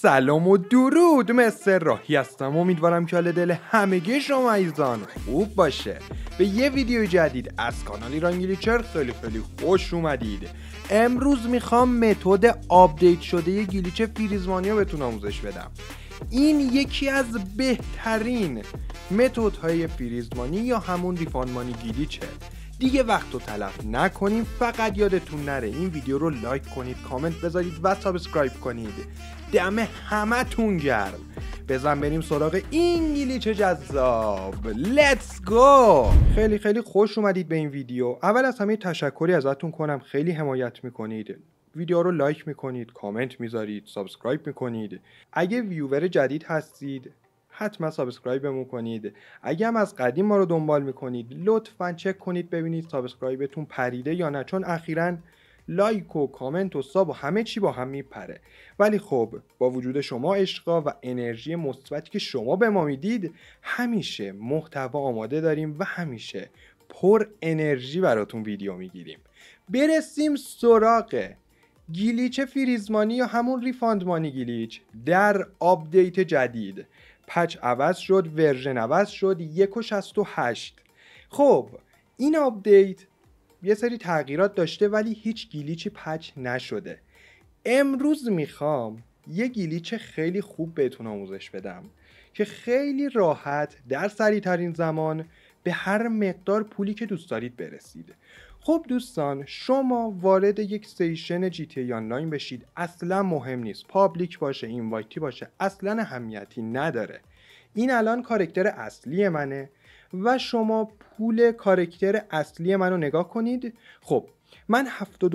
سلام و درود، مستر راهی هستم. امیدوارم که حال دل همگی شما عزیزان خوب باشه. به یه ویدیو جدید از کانال ایران گلیچر خیلی خوش اومدید. امروز میخوام متد آپدیت شده گلیچ فریزمانی رو بهتون آموزش بدم. این یکی از بهترین متدهای فریزمانی یا همون ریفاندمانی گلیچه. دیگه وقت رو تلف نکنیم، فقط یادتون نره این ویدیو رو لایک کنید، کامنت بذارید و سابسکرایب کنید. دم همه تون گرم. بزن بریم سراغ این گلیچ جذاب. لیتس گو. خیلی خوش اومدید به این ویدیو. اول از همه تشکری ازتون کنم، خیلی حمایت میکنید، ویدیو رو لایک میکنید، کامنت میذارید، سابسکرایب میکنید. اگه ویور جدید هستید حتما سابسکرایبمون کنید. اگه هم از قدیم ما رو دنبال میکنید لطفاً چک کنید ببینید سابسکرایبتون پریده یا نه، چون اخیراً لایک و کامنت و ساب و همه چی با هم میپره. ولی خب با وجود شما عشقا و انرژی مثبتی که شما به ما میدید همیشه محتوا آماده داریم و همیشه پر انرژی براتون ویدیو میگیریم. برسیم سراغ گلیچ فریزمانی یا همون ریفاندمانی گلیچ در آپدیت جدید. پچ عوض شد، ورژن عوض شد، 1.68. خب این آپدیت یه سری تغییرات داشته ولی هیچ گلیچی پچ نشده. امروز میخوام یه گلیچ خیلی خوب بهتون آموزش بدم که خیلی راحت در سریع ترین زمان به هر مقدار پولی که دوست دارید برسید. خب دوستان، شما وارد یک سیشن جی تی ای آنلاین بشید، اصلا مهم نیست پابلیک باشه اینوایتی باشه، اصلا اهمیتی نداره. این الان کاراکتر اصلی منه و شما پول کاراکتر اصلی منو نگاه کنید. خب من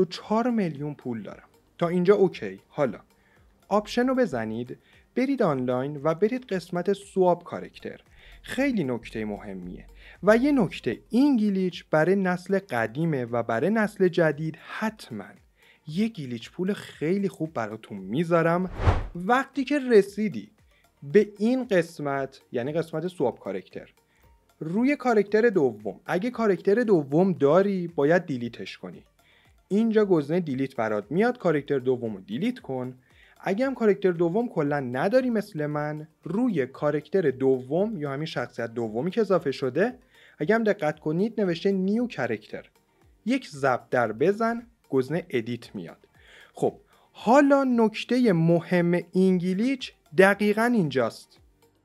74 میلیون پول دارم. تا اینجا اوکی. حالا آپشن رو بزنید، برید آنلاین و برید قسمت سواب کاراکتر. خیلی نکته مهمیه و یه نکته، این گلیچ برای نسل قدیمه و برای نسل جدید حتما یه گلیچ پول خیلی خوب براتون میذارم. وقتی که رسیدی به این قسمت، یعنی قسمت سواب کاراکتر، روی کاراکتر دوم، اگه کاراکتر دوم داری باید دیلیتش کنی. اینجا گزینه دیلیت برات میاد، کاراکتر دوم رو دیلیت کن. اگه هم کاراکتر دوم کلا نداری مثل من، روی کاراکتر دوم یا همین شخصیت دومی که اضافه شده، اگه هم دقت کنید نوشته نیو کاراکتر، یک ضرب در بزن، گزینه ادیت میاد. خب حالا نکته مهم این گلیچ دقیقاً اینجاست.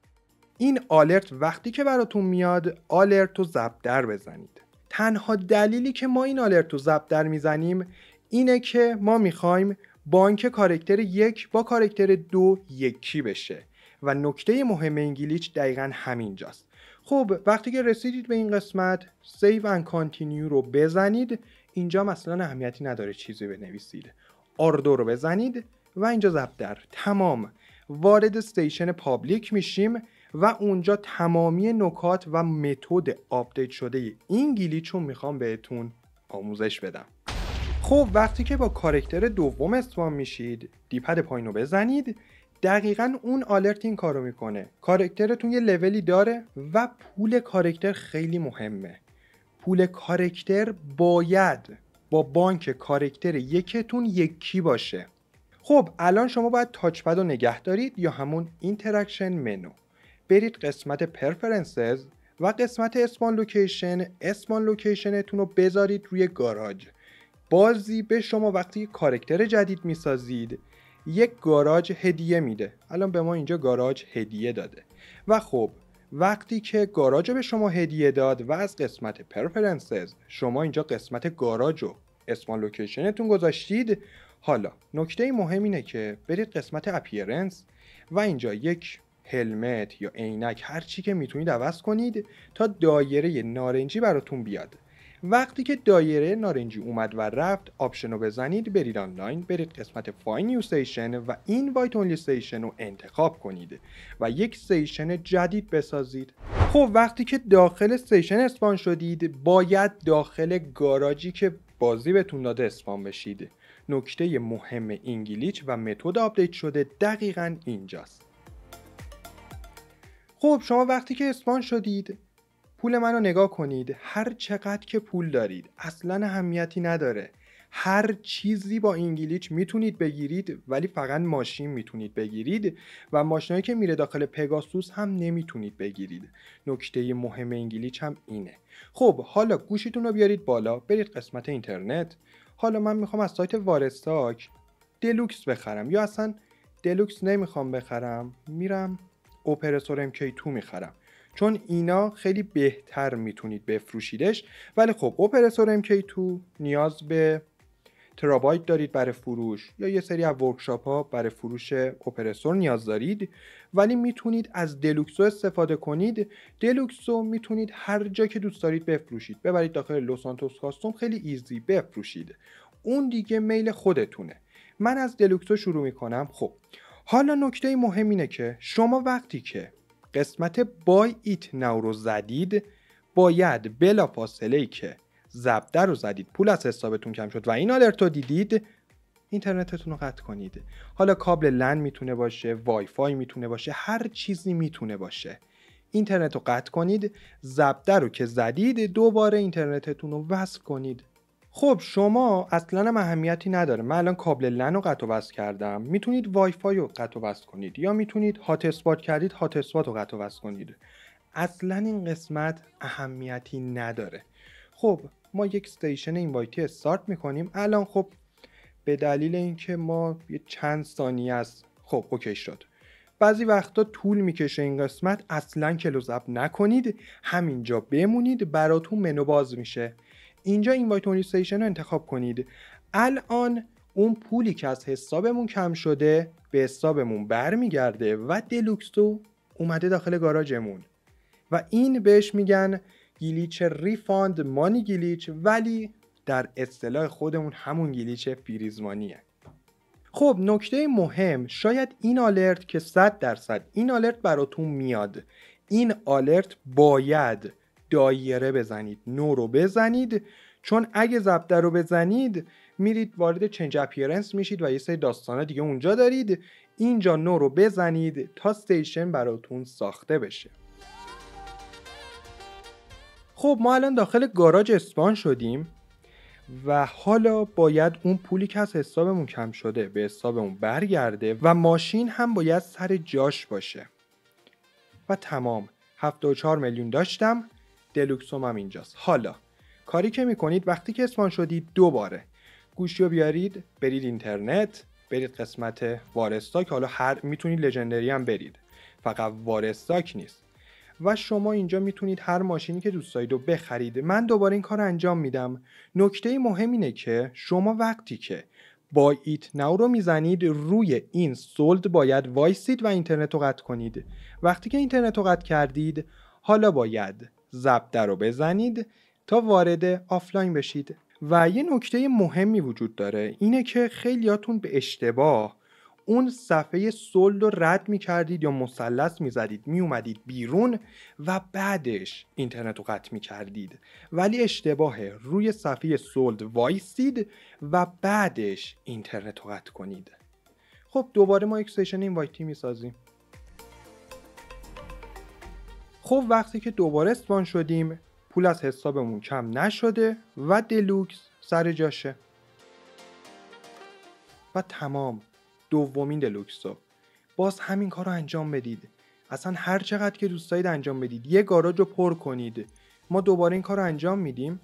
این آلرت وقتی که براتون میاد، آلرت رو ضرب در بزنید. تنها دلیلی که ما این آلرت رو ضرب در میزنیم اینه که ما میخوایم بانک کاراکتر 1 با کاراکتر 2 یکی بشه و نکته مهم این گلیچ دقیقاً همینجاست. خب وقتی که رسیدید به این قسمت، سیو اند کانتینیو رو بزنید. اینجا مثلا اهمیتی نداره چیزی بنویسید، آردو رو بزنید و اینجا ضرب در. تمام. وارد استیشن پابلیک میشیم و اونجا تمامی نکات و متد آپدیت شده این گلیچ رو میخوام بهتون آموزش بدم. خب وقتی که با کاراکتر دوم اسپام میشید، دیپد پایین رو بزنید. دقیقاً اون آلرت این کارو میکنه. کاراکترتون یه لولی داره و پول کاراکتر خیلی مهمه. پول کاراکتر باید با بانک کاراکتر یکتون یکی باشه. خب الان شما باید تاچ پد رو نگه دارید یا همون اینتراکشن منو. برید قسمت پرفرنسز و قسمت اسپان لوکیشن. اسپان لوکیشنتون رو بذارید روی گاراژ. بازی به شما وقتی کاراکتر جدید میسازید یک گاراژ هدیه میده. الان به ما اینجا گاراژ هدیه داده و خب وقتی که گاراژ به شما هدیه داد و از قسمت پرفرنسز شما اینجا قسمت گاراژ و اسپان لوکیشنتون گذاشتید، حالا نکته مهم اینه که برید قسمت اپیرنس و اینجا یک هلمت یا عینک هر چی که میتونید عوض کنید تا دایره نارنجی براتون بیاد. وقتی که دایره نارنجی اومد و رفت، آپشن رو بزنید، برید آنلاین، برید قسمت فاین نیو سیشن و اینوایت اونلی سیشن رو انتخاب کنید و یک سیشن جدید بسازید. خب وقتی که داخل سیشن اسپان شدید باید داخل گاراژی که بازی بهتون داده اسپان بشید. نکته مهم این گلیچ و متد آپدیت شده دقیقاً اینجاست. خب شما وقتی که اسپان شدید پول منو نگاه کنید. هر چقدر که پول دارید اصلا اهمیتی نداره. هر چیزی با این گلیچ میتونید بگیرید، ولی فقط ماشین میتونید بگیرید و ماشینایی که میره داخل پگاسوس هم نمیتونید بگیرید. نکته مهم این گلیچ هم اینه. خب حالا گوشیتون رو بیارید بالا، برید قسمت اینترنت. حالا من میخوام از سایت وارستاک دلوکس بخرم، یا اصلا دلوکس نمیخوام بخرم، میرم اپرسور MK2 میخرم، چون اینا خیلی بهتر میتونید بفروشیدش. ولی خب اپرسور MK2 نیاز به ترابایت دارید برای فروش، یا یه سری از ورکشاپ ها برای فروش اپرسور نیاز دارید، ولی میتونید از دلوکسو استفاده کنید. دلوکسو میتونید هر جا که دوست دارید بفروشید، ببرید داخل لس سانتوس کاستوم، خیلی ایزی بفروشید. اون دیگه میل خودتونه. من از دلوکسو شروع میکنم. خب حالا نکته مهم اینه که شما وقتی که قسمت بای ایت ناو رو زدید، باید بلا فاصله که ضبط رو زدید، پول از حسابتون کم شد و این آلرت رو دیدید، اینترنتتون رو قطع کنید. حالا کابل لن میتونه باشه، وای فای میتونه باشه، هر چیزی میتونه باشه. اینترنت رو قطع کنید، ضبط رو که زدید دوباره اینترنتتون رو وصل کنید. خب شما اصلا اهمیتی نداره، من الان کابل لن رو قطع و وصل کردم، میتونید وای فای رو قطع و وصل کنید، یا میتونید هات اسپات کردید هات اسپات رو قطع و وصل کنید. اصلا این قسمت اهمیتی نداره. خب ما یک استیشن اینوایتی استارت میکنیم. الان خب به دلیل اینکه ما یه چند ثانیه است، خب اوکی شد. بعضی وقتا طول میکشه این قسمت، اصلا کلوز اپ نکنید، همینجا بمونید، براتون منو باز میشه. اینجا اینوایت اونلی استیشن رو انتخاب کنید. الان اون پولی که از حسابمون کم شده به حسابمون برمیگرده و دلوکسو اومده داخل گاراژمون و این بهش میگن گلیچ ریفاند مانی گلیچ، ولی در اصطلاح خودمون همون گلیچ فریزمانیه. خب نکته مهم، شاید این آلرت که 100% این آلرت براتون میاد، این آلرت باید دایره بزنید، نو رو بزنید، چون اگه ضبط رو بزنید میرید وارد چنج اپیرنس میشید و یه سری داستانا دیگه اونجا دارید. اینجا نو رو بزنید تا استیشن براتون ساخته بشه. خب ما الان داخل گاراژ اسپان شدیم و حالا باید اون پولی که از حسابمون کم شده به حسابمون برگرده و ماشین هم باید سر جاش باشه و تمام. 74 میلیون داشتم، دلوکسوم هم اینجاست. حالا کاری که میکنید وقتی که اسپان شدید، دوباره گوشی رو بیارید، برید اینترنت، برید قسمت وارستاک. حالا هر میتونید لژندری هم برید، فقط وارستاک نیست. و شما اینجا میتونید هر ماشینی که دوست دارید رو بخرید. من دوباره این کار رو انجام میدم. نکته مهم اینه که شما وقتی که با ایت ناو رو میزنید، روی این سولد باید وایسید و اینترنت رو قطع کنید. وقتی که اینترنت رو قطع کردید، حالا باید ضبط رو بزنید تا وارد آفلاین بشید. و یه نکته مهمی وجود داره، اینه که خیلیاتون به اشتباه اون صفحه سولد رو رد می‌کردید یا مثلث می‌زدید، میومدید بیرون و بعدش اینترنت رو قطع می‌کردید. ولی اشتباهه، روی صفحه سولد وایسید و بعدش اینترنت رو قطع کنید. خب دوباره ما یک سشن اینوایتی می‌سازیم. خب وقتی که دوباره اسپان شدیم، پول از حسابمون کم نشده و دلوکس سر جاشه و تمام. دومین دلوکسو باز همین کار رو انجام بدید. اصلا هر چقدر که دوست دارید انجام بدید، یه گاراژ رو پر کنید. ما دوباره این کار رو انجام میدیم.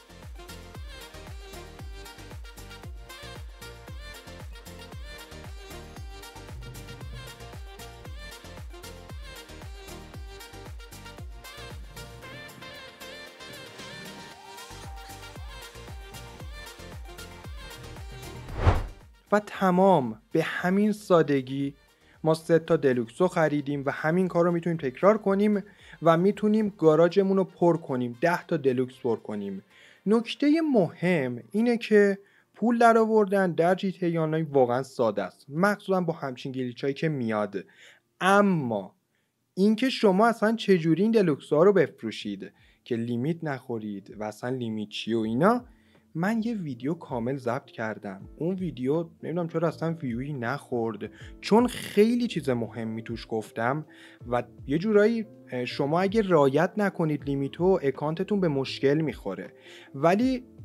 و تمام. به همین سادگی ما 3 تا دلوکسو خریدیم و همین کار رو میتونیم تکرار کنیم و میتونیم گاراژمون رو پر کنیم، 10 تا دلوکس پر کنیم. نکته مهم اینه که پول در آوردن در جی تی ای آنلاین واقعا ساده است، مخصوصا با همچین گلیچایی که میاد. اما اینکه شما اصلا چجوری این دلوکس ها رو بفروشید که لیمیت نخورید و اصلا لیمیت چی و اینا، من یه ویدیو کامل ضبط کردم. اون ویدیو نمیدونم چرا اصلا ویوی نخورد، چون خیلی چیز مهمی توش گفتم و یه جورایی شما اگه رعایت نکنید لیمیتو، اکانتتون به مشکل میخوره. ولی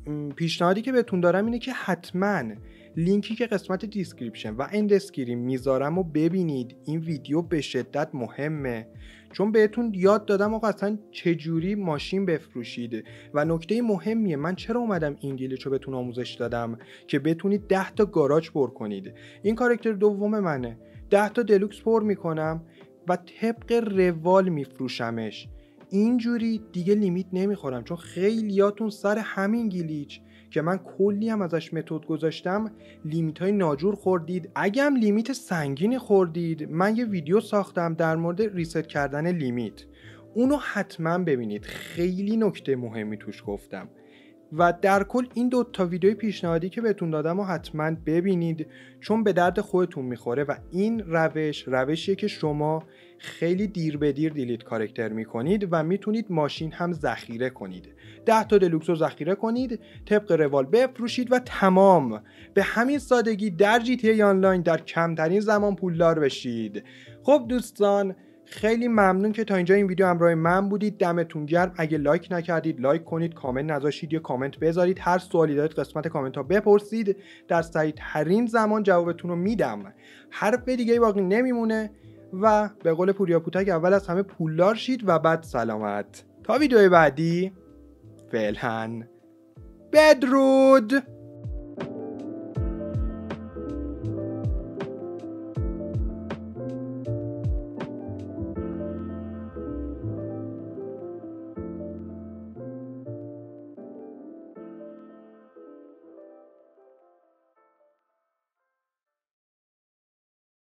پیشنهادی که بهتون دارم اینه که حتما لینکی که قسمت دیسکریپشن و اند اسکرین میذارم و ببینید. این ویدیو به شدت مهمه چون بهتون یاد دادم آقا اصلا چجوری ماشین بفروشید و نکته مهمیه. من چرا اومدم این گلیچو بهتون آموزش دادم که بتونید 10 تا گاراژ پر کنید. این کاراکتر دوم منه، 10 تا دلوکس پر میکنم و طبق روال میفروشمش. اینجوری دیگه لیمیت نمیخورم، چون خیلیاتون سر همین گلیچ که من کلی هم ازش متد گذاشتم لیمیت های ناجور خوردید. اگه هم لیمیت سنگینی خوردید، من یه ویدیو ساختم در مورد ریست کردن لیمیت، اونو حتما ببینید، خیلی نکته مهمی توش گفتم. و در کل این 2 تا ویدیوی پیشنهادی که بهتون دادم و حتما ببینید چون به درد خودتون میخوره و این روشیه که شما خیلی دیر به دیر دیلیت کاراکتر میکنید و میتونید ماشین هم ذخیره کنید. 10 تا دلوکس رو ذخیره کنید، طبق روال بفروشید و تمام. به همین سادگی در GTA آنلاین در کمترین زمان پولدار بشید. خب دوستان، خیلی ممنون که تا اینجا این ویدیو همراه من بودید. دمتون گرم. اگه لایک نکردید لایک کنید، کامنت نذاشتید یه کامنت بذارید، هر سوالی دارید قسمت کامنت ها بپرسید، در سریع ترین زمان جوابتون رو میدم. حرف دیگه باقی نمیمونه و به قول پوریا پوتک اول از همه پولدار شید و بعد سلامت. تا ویدیو بعدی، فعلا بدرود.